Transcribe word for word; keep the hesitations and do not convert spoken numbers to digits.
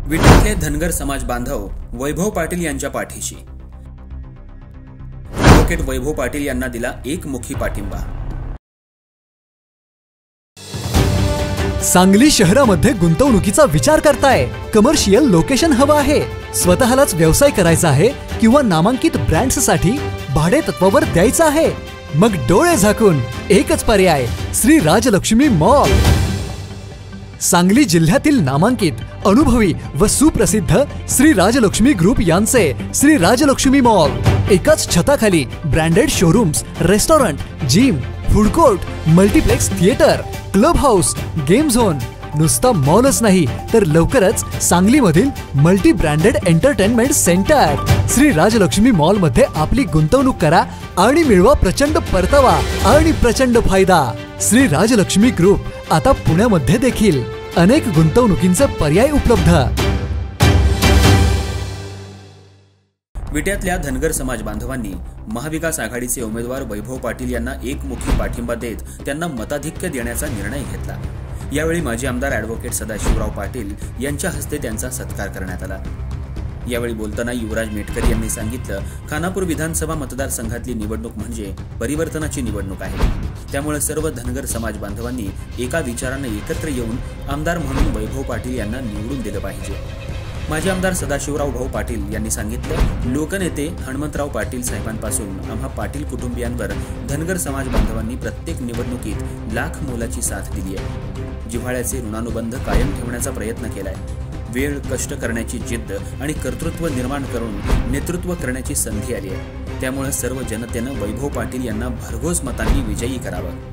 विट्यातले धनगर समाज बांधव वैभव पाटील यांच्या पाठीशी। ॲडव्होकेट वैभव पाटील यांना दिला एकमुखी पाठिंबा। सांगली शहरामध्ये गुंतवणुकीचा विचार करताय? कमर्शियल लोकेशन हवं आहे, स्वतःलाच व्यवसाय करायचा आहे किंवा नामांकित ब्रँड्ससाठी भाडे तत्वावर द्यायचं आहे? मग डोळे झाकून एकच पर्याय, श्री राजलक्ष्मी मॉल। सांगली जिल्ह्यातील नामांकित, अनुभवी व सुप्रसिद्ध श्री राजलक्ष्मी ग्रुप यांचे श्री राजलक्ष्मी मॉल एकाच छताखाली branded showrooms, restaurant, gym, food court, multiplex theatre, club house, game zone. नुसता मॉलच नाही तर लवकरच सांगलीमधील multi branded entertainment centre. Shri Rajlakshmi mall मध्ये आपली गुंतवणूक करा आणि मिळवा प्रचंड परतावा आणि प्रचंड फायदा। श्री राजलक्ष्मी ग्रुप आता पुण्यामध्ये देखील अनेक गुंतवणुकींचे पर्याय उपलब्ध। विट्यातल्या धनगर समाज बांधवांनी महाविकास आघाडीचे उमेदवार वैभव पाटील यांना एकमुखी पाठिंबा देत त्यांना मताधिक्य देण्याचा निर्णय घेतला। यावेळी माजी आमदार ॲडव्होकेट सदाशिवराव पाटील यांच्या हस्ते त्यांचा सत्कार करण्यात आला। यावेळी बोलताना युवराज मेटकर यांनी सांगितलं, खानापूर विधानसभा मतदारसंघातली निवडणूक म्हणजे परिवर्तनाची निवडणूक आहे, त्यामुळे सर्व धनगर समाज बांधवांनी एका विचाराने एकत्र येऊन आमदार म्हणून वैभव पाटील यांना निवडून दिलं पाहिजे। माजी आमदार सदाशिवराव भाऊ पाटील यांनी सांगितलं, लोकनेते हनुमंतराव पाटील साहेबांपासून आम्हा पाटील कुटुंबियांवर धनगर समाज बांधवांनी प्रत्येक निवडणुकीत लाख मोलाची साथ दिली आहे। जिव्हाळ्याचे ऋणानुबंध कायम ठेवण्याचा प्रयत्न केलाय। वेळ, कष्ट करण्याची जिद्द आणि कर्तृत्व निर्माण करून नेतृत्व करण्याची संधी आली आहे, त्यामुळे सर्व जनतेनं वैभव पाटील यांना भरघोस मतांनी विजयी करावं।